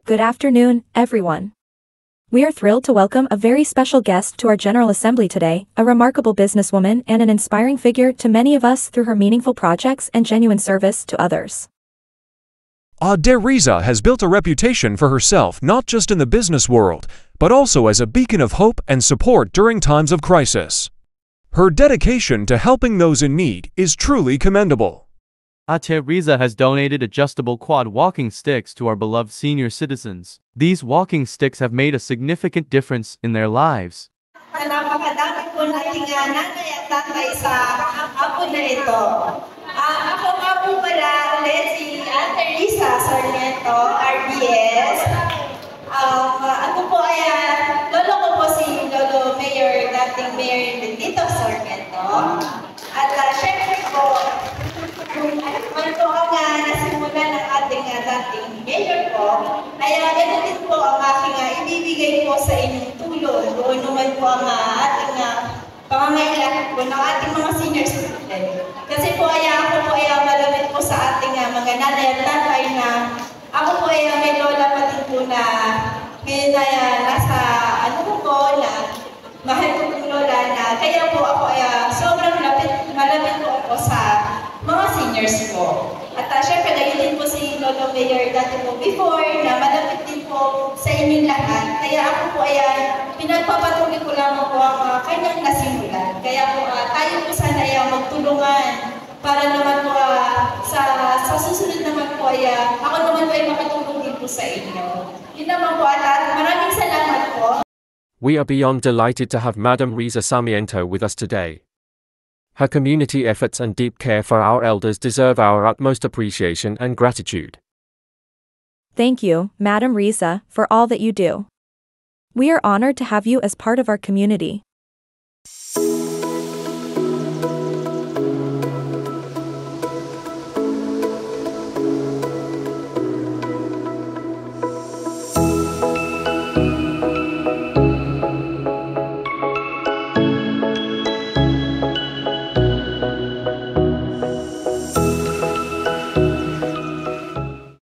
Good afternoon, everyone. We are thrilled to welcome a very special guest to our General Assembly today, a remarkable businesswoman and an inspiring figure to many of us through her meaningful projects and genuine service to others. Ade Riza has built a reputation for herself not just in the business world, but also as a beacon of hope and support during times of crisis. Her dedication to helping those in need is truly commendable. Ate Riza has donated adjustable quad walking sticks to our beloved senior citizens. These walking sticks have made a significant difference in their lives. Napakadami po nating nanay at tatay sa apo na ito. Ako nga po pala ulit si Ate Riza Sarmiento, RBS. Ako po ay lolo ko po si Lolo Mayor, dating Mayor Benito Sarmiento. At syempre po, man po ang nasimulan ng ating dating mayor po, ay ito din po ang aking ibibigay po sa inyong tulong. Doon naman po ang ating pangangailangan po ng ating mga senior citizen. Kasi po ako po ay malamit po sa ating mga nanay at tatay na ako po ay may lola pa din po na ngayon ay nasa na mahal ko po lola na kaya po ako ay sobrang malapit po ako sa mga seniors po. At syempre, gayon din po si Lolo Mayor dati po before na malapit din po sa inyong lahat. Kaya ako po ay pinagpapatuloy ko lamang po ang kanyang nasimulan. Kaya po tayo po sana ay magtulungan para naman po sa susunod naman po ay ako naman po ay makatulong din po sa inyo. Yun naman po at maraming salamat po. We are beyond delighted to have Madam Riza Sarmiento with us today. Her community efforts and deep care for our elders deserve our utmost appreciation and gratitude. Thank you, Madam Riza, for all that you do. We are honored to have you as part of our community.